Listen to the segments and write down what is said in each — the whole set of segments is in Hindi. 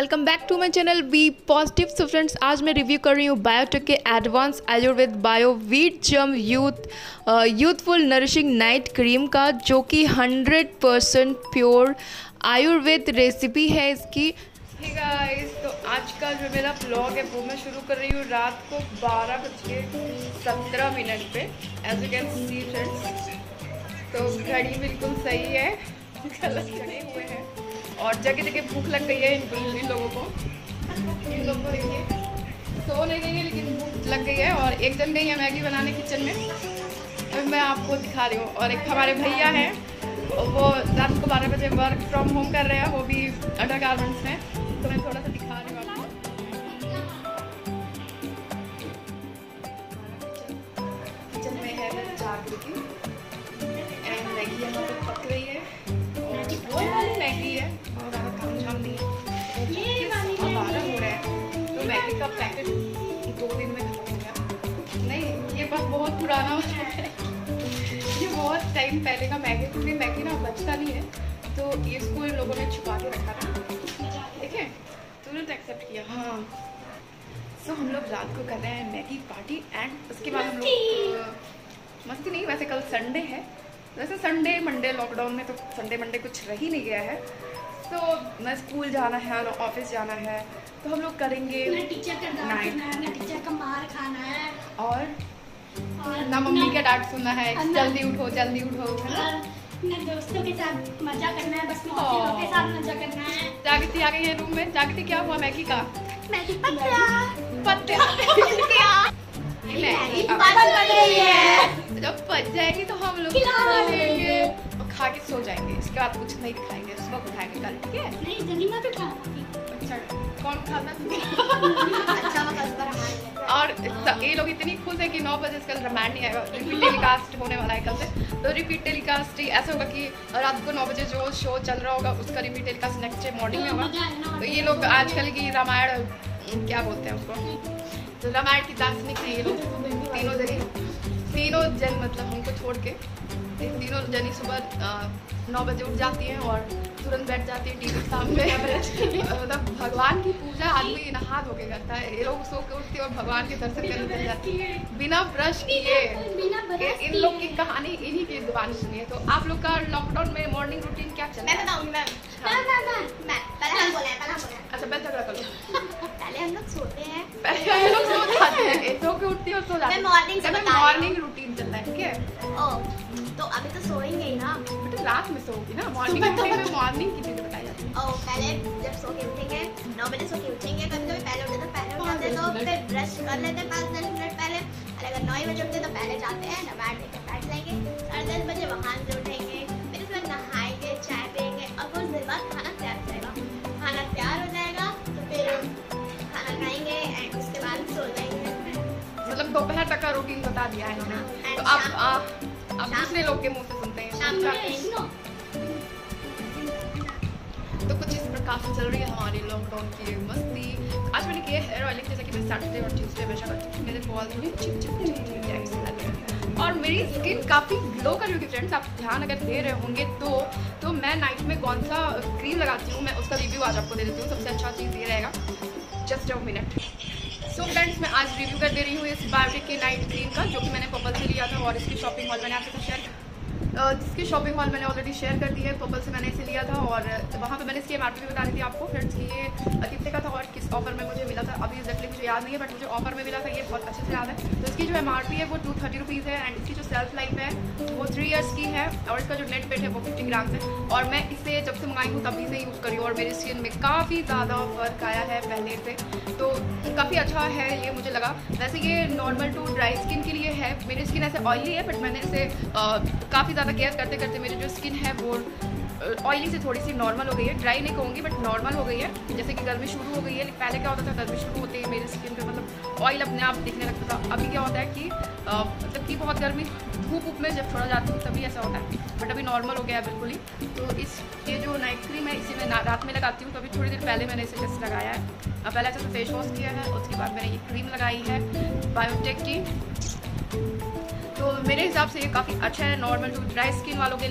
Welcome back to my channel be positive. So friends, आज मैं रिव्यू कर रही हूँ बायोटेक के advance Ayurveda bio wheat germ youthful nourishing night cream का, जो कि 100% प्योर आयुर्वेद रेसिपी है इसकी। हे गाइस, तो आज का जो मेरा ब्लॉग है वो मैं शुरू कर रही हूँ रात को 12:17 पे। As you can see friends, तो घड़ी बिल्कुल सही है, कलर चढ़े हुए हैं और जगह जगह भूख लग गई है इन लोगों को देखिए सो नहीं देंगे लेकिन भूख लग गई है। और एक जन गई है मैगी बनाने किचन में, अब मैं आपको दिखा रही हूँ। और एक हमारे भैया हैं, वो रात को 12 बजे वर्क फ्रॉम होम कर रहे हैं, वो भी अंडर गारमेंट्स में। तो मैं थोड़ा सा दिखा रही हूँ आपको। किचन में है जागृति एंड मैगी यहाँ पे पक रही है, वो वाली मैगी है और ज़्यादा काम झाम नहीं है। 12 हो रहे हैं तो मैगी का पैकेट 2 दिन में खत्म हो गया। नहीं, ये बात बहुत पुराना है, ये बहुत टाइम पहले का मैगी, क्योंकि मैगी ना बचता नहीं है, तो इसको इन लोगों ने छुपा के रखा था। देखिए, तुरंत एक्सेप्ट किया। हाँ, सो हम लोग रात को कर रहे हैं मैगी पार्टी एंड उसके बाद हम लोग मस्ती नहीं, वैसे कल संडे है, वैसे संडे मंडे लॉकडाउन में तो संडे मंडे कुछ रह ही नहीं गया है। तो ना स्कूल जाना है ना ऑफिस जाना है, तो हम लोग करेंगे टीचर का मार खाना है और ना मम्मी का डांट सुनना है, जल्दी उठो जल्दी उठो, है ना। दोस्तों के साथ मजा करना है, बस दोस्तों के साथ मजा करना है। जागृति आ गई है रूम में। जागृति, क्या हुआ मैगी का? मैगी जब पच जाएगी तो हम लोग खा लेंगे और खा के सो जाएंगे। इसके बाद कुछ नहीं खाएंगे, सुबह उठाएंगे कल, ठीक है? नहीं, जल्दी मत उठा। अच्छा, कौन खाता अच्छा, और ये लोग इतनी खुश है कि 9 बजे कल रामायण नहीं आएगा, रिपीट टेलीकास्ट होने वाला है कल से। तो रिपीट टेलीकास्ट ऐसा होगा कि रात को 9 बजे जो शो चल रहा होगा उसका repeat telecast next day morning में होगा। तो ये लोग आजकल की रामायण क्या बोलते हैं उसको, तो रामायण की दार्शनिक है ये लोग तीनों जन, मतलब हमको छोड़ के तीनों जनी सुबह 9 बजे उठ जाती हैं और तुरंत बैठ जाती है टीवी सामने। मतलब भगवान की पूजा आदमी नहा धो के करता है, ये लोग सो के उठते हैं और भगवान के दर्शन करने चल जाती है बिना ब्रश किए। इन लोग की कहानी इन्हीं की जुबान सुनिए। तो आप लोग का लॉकडाउन में मॉर्निंग रूटीन क्या चल रहा है? मैं बताऊंगी। अच्छा, पहले झगड़ा करो। पहले हम लोग सोते हैं, पहले हम लोग सो जाते हैं, सो के उठती है और सो जाते हैं। मॉर्निंग रूटीन चल रहा है, ठीक है? तो अभी तो सोएंगे ही ना, बेटा रात में सोओगी ना। मॉर्निंग में मॉर्निंग की चीजें बताई जाती है। पहले जब सो के उठेंगे 9 बजे सो के उठेंगे, कभी कभी पहले उठे तो पहले उठ जाते, तो फिर ब्रश कर लेते 5-10 मिनट पहले। और अगर 9 बजे उठते तो पहले जाते हैं नमाज लेकर बैठ जाएंगे, 10:30 बजे वहाँ से उठेंगे, फिर उसके बाद नहाएंगे, चाय पियेंगे और कुछ देर बाद खाना तैयार हो जाएगा। खाना तैयार हो जाएगा तो फिर खाना खाएंगे एंड उसके बाद सो जाएंगे। मतलब दोपहर तक का रूटीन बता दिया है इन्होंने। तो आप दूसरे लोग के मुंह से सुनते हैं। तो कुछ इस प्रकार से चल रही है हमारी लॉकडाउन की मस्ती। आज मैंने किया हेयर ऑयलिंग, जैसा कि मैं सैटरडे और ट्यूसडे हमेशा करती हूँ। मेरे बाल थोड़ी चिप और मेरी स्किन काफ़ी ग्लो कर रही होगी फ्रेंड्स। आप ध्यान अगर दे रहे होंगे तो मैं नाइट में कौन सा क्रीम लगाती हूँ, मैं उसका रिव्यू आज आपको दे देती हूँ। सबसे अच्छा चीज़ ये रहेगा, just a minute. So friends, मैं आज रिव्यू कर दे रही हूँ इस बायोटेक के नाइट क्रीम का, जो कि मैंने पर्पल से लिया था और इसकी शॉपिंग हॉल मैंने आपके साथ शेयर जिसकी शॉपिंग हॉल मैंने ऑलरेडी शेयर कर दी है। पर्पल से मैंने इसे लिया था और वहाँ पे मैंने इसकी एमआरपी भी बता दी थी आपको फ्रेंड्स कि ये कितने का था और किस ऑफर में मुझे मिला था। अभी एक्जैक्टली मुझे याद नहीं है, बट मुझे ऑफर में मिला था, ये बहुत अच्छे से याद है। तो इसकी जो एमआरपी है वो 230 रुपीज़ है एंड इसकी जो सेल्फ लाइफ है वो 3 इयर्स की है और इसका जो नेट वेट है वो 50 ग्राम है। और मैं इसे जब से मंगाई हूँ तभी से यूज़ करी हूँ और मेरी स्किन में काफ़ी ज़्यादा फर्क आया है पहले से, तो काफ़ी अच्छा है ये मुझे लगा। वैसे ये नॉर्मल टू ड्राई स्किन के लिए है, मेरी स्किन ऐसे ऑयली है, बट मैंने इसे काफ़ी ज़्यादा केयर करते करते मेरी जो स्किन है वो ऑयली से थोड़ी सी नॉर्मल हो गई है। ड्राई नहीं कहूँगी बट नॉर्मल हो गई है, जैसे कि गर्मी शुरू हो गई है। पहले क्या होता था, गर्मी शुरू होते ही मेरी स्किन पे मतलब ऑयल अपने आप दिखने लगता था। अभी क्या होता है कि मतलब कि बहुत गर्मी धूप में जब छोड़ा जाती हूँ तभी ऐसा होता है, बट अभी नॉर्मल हो गया है बिल्कुल ही। तो ये जो नाइट क्रीम है इसे मैं रात में लगाती हूँ, तो अभी थोड़ी देर पहले मैंने इसे जस्ट लगाया है। पहले अच्छे से फेस वॉश किया है, उसके बाद मैंने ये क्रीम लगाई है बायोटेक की। तो मेरे हिसाब से ये काफ़ी अच्छा है नॉर्मल टू ड्राई स्किन वालों के लिए।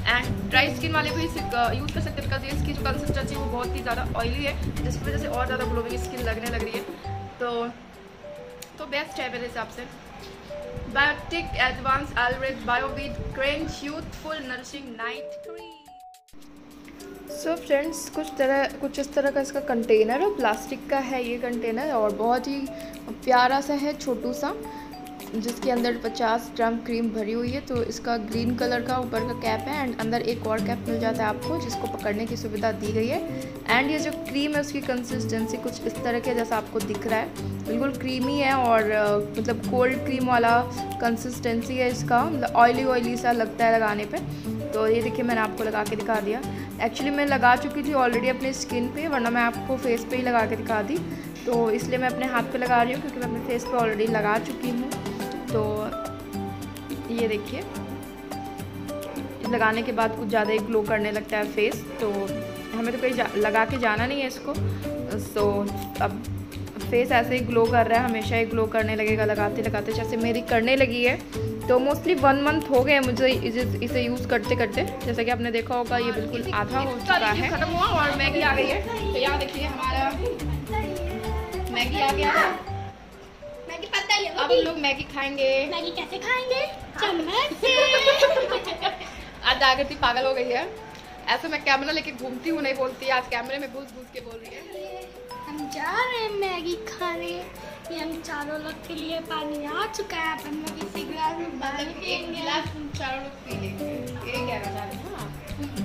एंड ड्राई स्किन वाले भी यूज़ कर सकते हैं, बिकॉज इसकी जो कंसिस्टेंसी वो बहुत ही ज़्यादा ऑयली है, जिसकी वजह से और ज़्यादा ग्लोइंग स्किन लगने लग रही है। तो बेस्ट है मेरे हिसाब से बायोटिक एडवांस एलरेज बायोवीट क्रेंच youthful nourishing night cream. So friends, कुछ इस तरह का इसका कंटेनर है, प्लास्टिक का है ये कंटेनर और बहुत ही प्यारा सा है, छोटू सा, जिसके अंदर 50 ग्राम क्रीम भरी हुई है। तो इसका ग्रीन कलर का ऊपर का कैप है एंड अंदर एक और कैप मिल जाता है आपको, जिसको पकड़ने की सुविधा दी गई है। एंड ये जो क्रीम है उसकी कंसिस्टेंसी कुछ इस तरह के जैसा आपको दिख रहा है, बिल्कुल क्रीमी है और मतलब कोल्ड क्रीम वाला कंसिस्टेंसी है इसका, मतलब ऑयली सा लगता है लगाने पे। तो ये देखिए मैंने आपको लगा के दिखा दिया। एक्चुअली मैं लगा चुकी थी ऑलरेडी अपने स्किन पे, वरना मैं आपको फेस पे ही लगा के दिखा दी, तो इसलिए मैं अपने हाथ पे लगा रही हूँ क्योंकि मैं अपने फेस पे ऑलरेडी लगा चुकी हूँ। तो ये देखिए लगाने के बाद कुछ ज़्यादा ही ग्लो करने लगता है फेस, तो हमें तो कहीं लगा के जाना नहीं है इसको। सो अब फेस ऐसे ही ग्लो कर रहा है, हमेशा ही ग्लो करने लगेगा लगाते लगाते, जैसे मेरी करने लगी है। तो मोस्टली 1 मंथ हो गए मुझे इसे यूज़ करते करते, जैसा कि आपने देखा होगा ये बिल्कुल आधा हो चुका है, खत्म हुआ और मैगी आ गई है। तो यहाँ देखिए हमारा मैगी आ गया है। मैगी पता है, अब हम लोग मैगी खाएंगे। मैगी कैसे खाएंगे? चम्मच से। आज आकृति पागल हो गई है, ऐसे मैं कैमरा लेके घूमती हूँ, नहीं बोलती, आज कैमरे में घुस घुस के बोल रही है। हम जा रहे हैं मैगी खाने, ये हम चारों लोग के लिए पानी आ चुका है, अपन लोग इसी गिलास में पानी एक गिलास हम चारों लोग पी लेंगे, ये कहना चाह रहे हैं आप?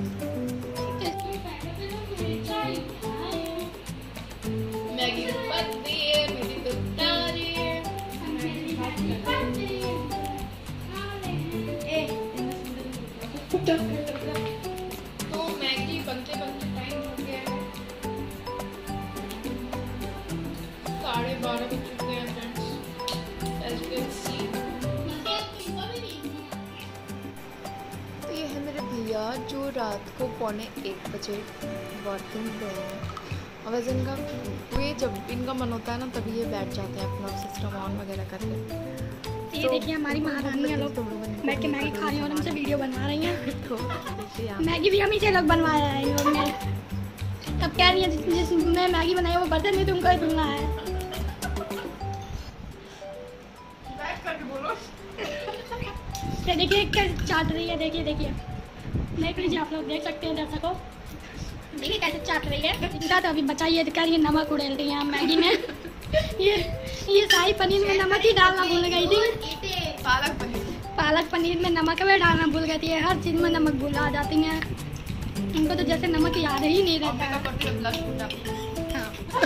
मैगी पत्ती है मेरी दुकानी है। तो मैगी बनते बनते टाइम हो गया है, 12:30 बज चुके हैं friends, as you can see। तो ये है मेरे भैया जो रात को 1:45 बजे वर्किंग पे हैं। और वैसे इनका वे जब इनका मन होता है ना तभी ये बैठ जाते हैं अपना सिस्टम ऑन वगैरह करके। ये देखिए हमारी महारानी है, लोग बैठ के मैगी खा रही हैं और हमसे वीडियो बनवा रही हैं। तो मैगी भी हम ही से लोग बनवा रहे हैं लोग में। तब कह रही है जिसने मैगी बनाई वो बर्तन नहीं तुमको ही धुलना है। ये देखिए कैसे चाट रही है, देखिए देख लीजिए, आप लोग देख सकते हैं दर्शकों, देखिए कैसे चाट रही है। इनका तो अभी बचाइए, तो कह रही है नमक उड़ेल रही है मैगी में। ये शाही पनीर में नमक ही डालना भूल गई थी। पालक पनीर में नमक भी डालना भूल गई थी, हर चीज़ में नमक भूला जाती हैं इनको, तो जैसे नमक याद ही नहीं रहता है।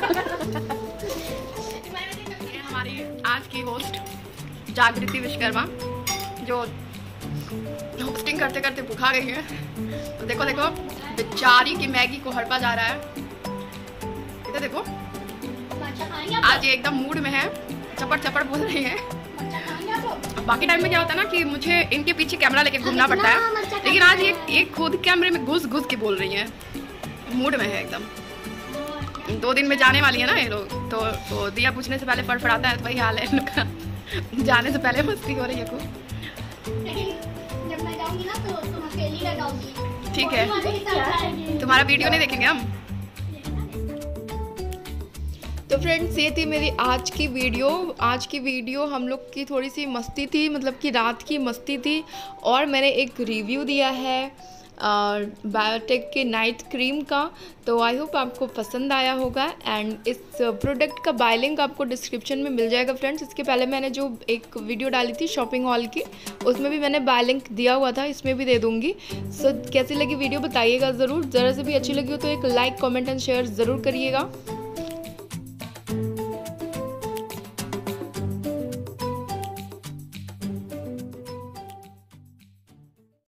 हमारी आज की होस्ट जागृति विश्वकर्मा जो होस्टिंग करते करते भूखा गई है। तो देखो बेचारी की मैगी को हड़पा जा रहा है, इधर देखो, आज ये एकदम मूड में है, चपड़ बोल रही है। बाकी टाइम में क्या होता है ना कि मुझे इनके पीछे कैमरा लेके घूमना पड़ता है, लेकिन आज ये खुद कैमरे में घुस के बोल रही है, मूड में है एकदम। 2 दिन में जाने वाली है ना ये लोग, तो दिया पूछने से पहले फड़फड़ाता है, तो वही हाल है इन लोग का। जाने से पहले मस्ती हो रही है खूब। जब मैं जाऊंगी ना तो तुम अकेली लगाओगी, ठीक है, तुम्हारा वीडियो नहीं देखेंगे हम। तो फ्रेंड्स ये थी मेरी आज की वीडियो हम लोग की थोड़ी सी मस्ती थी, मतलब कि रात की मस्ती थी, और मैंने एक रिव्यू दिया है बायोटेक के नाइट क्रीम का। तो आई होप आपको पसंद आया होगा, एंड इस प्रोडक्ट का बाय लिंक आपको डिस्क्रिप्शन में मिल जाएगा फ्रेंड्स। इसके पहले मैंने जो एक वीडियो डाली थी शॉपिंग हॉल की, उसमें भी मैंने बाय लिंक दिया हुआ था, इसमें भी दे दूँगी। सो कैसी लगी वीडियो बताइएगा ज़रूर, ज़रा से भी अच्छी लगी हो तो एक लाइक कमेंट एंड शेयर ज़रूर करिएगा।